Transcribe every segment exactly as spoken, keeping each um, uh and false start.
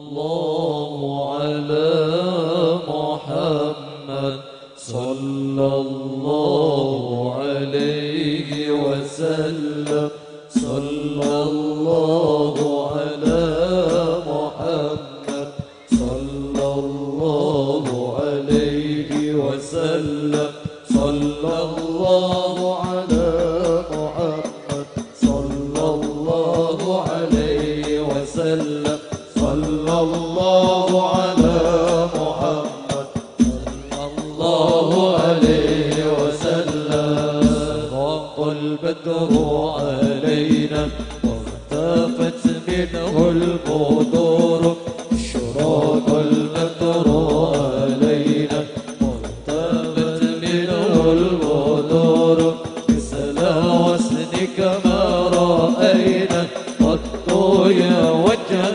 الله على محمد صلى الله عليه وسلم صلى الله على محمد صلى الله عليه وسلم صلى الله على محمد صلى الله عليه وسلم صلى الله على محمد صلى الله عليه وسلم ضاق البدر علينا وارتفت منه البدور شراق البدر علينا وارتفت منه البدور بسلا وسنك ما رأينا قد يا وجه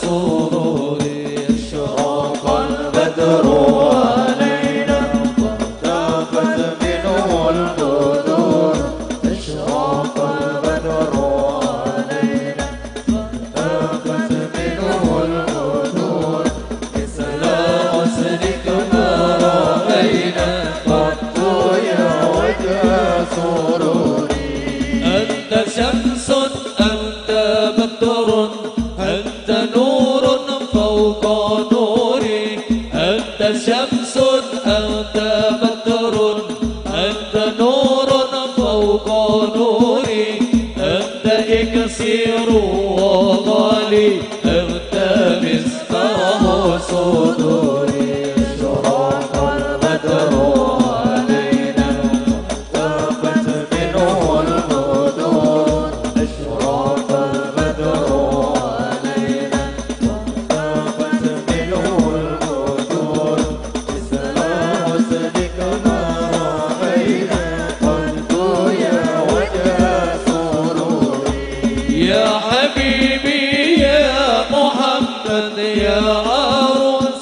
سروري شراق البدر علينا وارتفت منه البدور اشراق البدر علينا وارتفت منه البدور بسلا وسنك ما رأينا قد يا وجه سروري أنت شمس أنت بدر أنت نور فوق نوري أنت شمس أنت بدر أنت نور فوق نوري أنت إكسير وغالي أنت مصباح صدوري شراق البدر علينا وارتفت منه البدور اشراق البدر علينا وارتفت منه البدور بسلا وسنك ما رأينا قلت يا وجه سروري يا حبيبي يا محمد يا عروس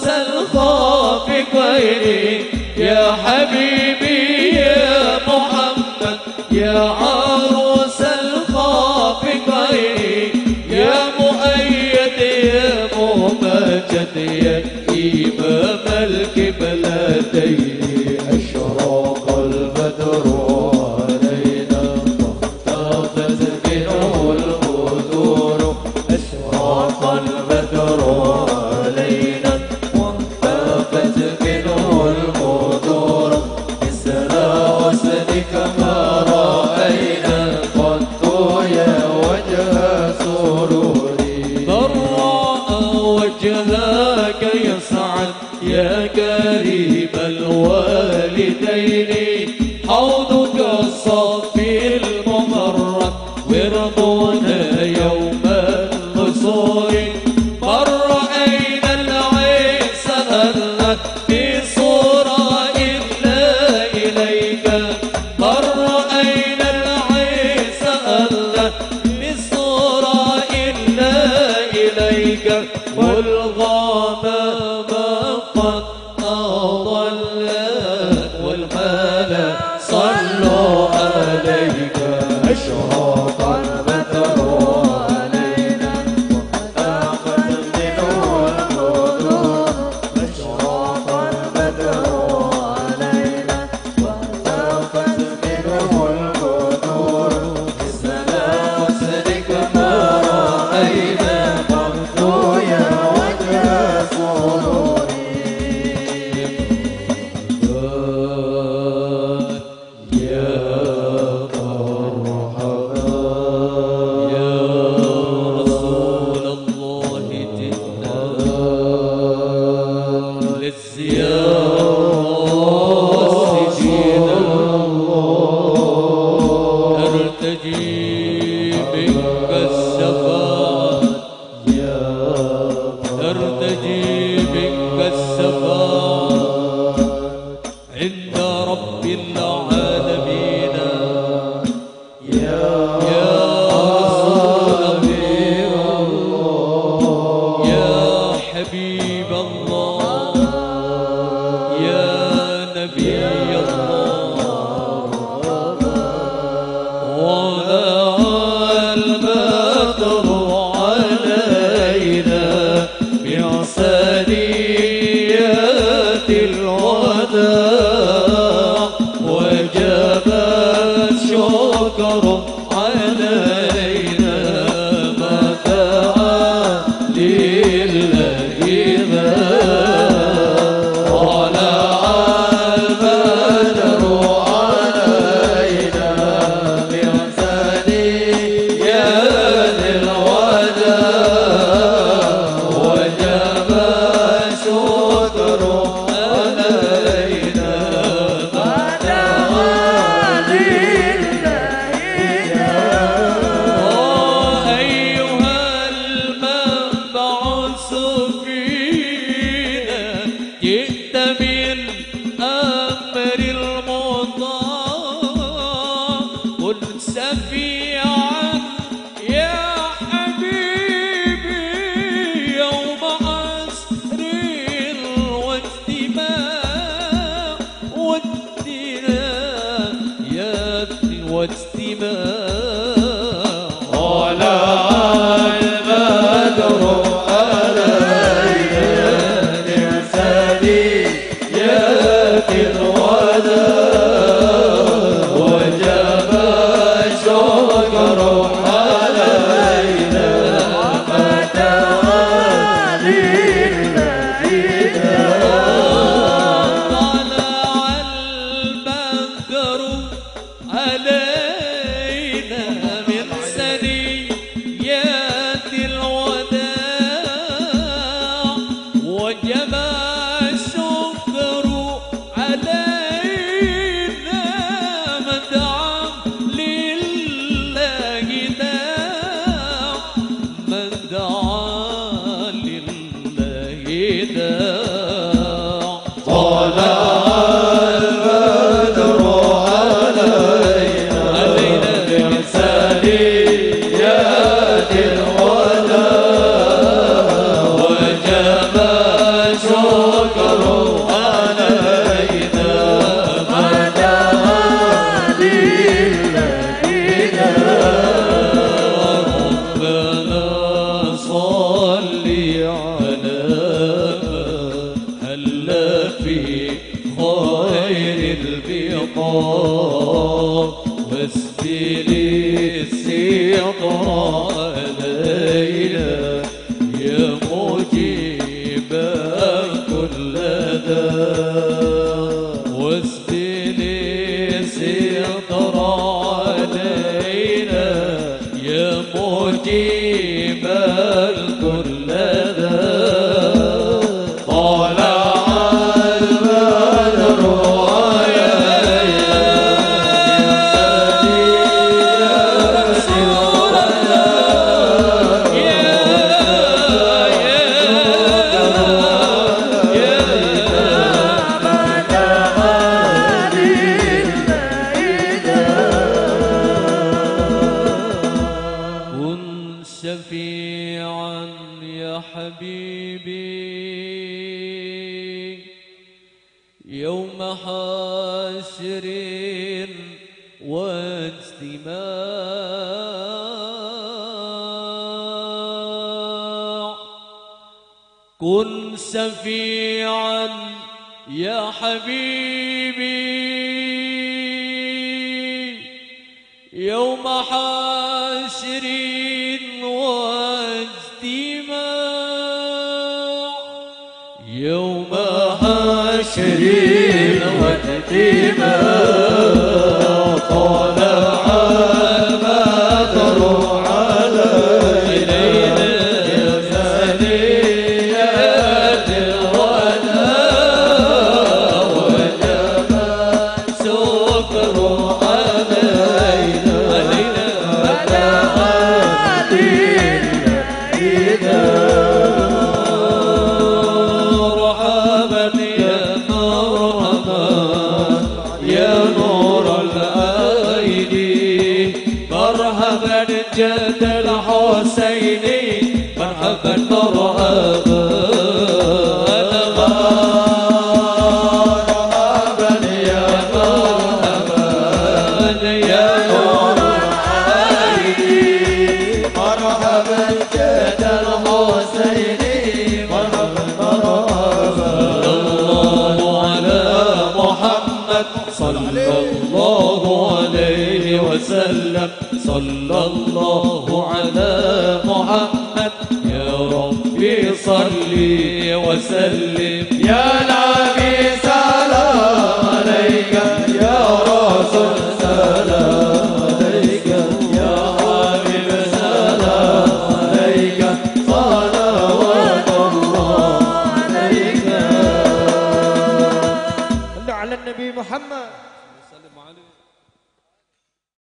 الخافقين يا حبيبي يا محمد يا عروس الخافقين يا مؤيد يا ممجد يا إمام القبلتين أشراق البدر علينا واختفت منه البدور أشراق البدر علينا واختفت منه البدور بسلا وسنك ما رأينا قد يا وجه سروري ضراء وجهك يسعد يا كريم الوالدين حوضك الصافي المبرك ورضنا يوم النصور مر أين العيس أهلك في صورة إلا إليك مر أين العيس أهلك في صورة إلا إليك والغمام قد أضلت والملا صلوا عليك أشراق البدر علينا وارتفت منه البدور أشراق البدر علينا وارتفت منه البدور بسلا وسنك ما رأينا قد يا وجه سروري يا مرحبا يا رسول الله جئنا للزيارة سجينا نرتجي منك الشفاعة نرتجي منك الشفاعة عند رب العالمين يا رسول الله يا حبيب الله يا نبي الله ولا البدر علينا صلي على هلا في خير البقاء واسدل الستر علينا يا مجيب كل داء واسدل الستر علينا يا مجيب كل داء طلع البدر شفيعا يا حبيبي يوم حشر واجتماع كن شفيعا يا حبيبي يوم حشر واجتماع يوم حشر واجتماع طلع البدر علينا يا ثنيات الوداع وجب الشكر علينا جد الحسيني مرحبا مرحبا مرحبا يا مرحبا يا نور العين مرحبا جد الحسيني مرحبا مرحبا الله على محمد صلى الله عليه وسلم صلى الله على محمد يا ربي صلي وسلم يا نبي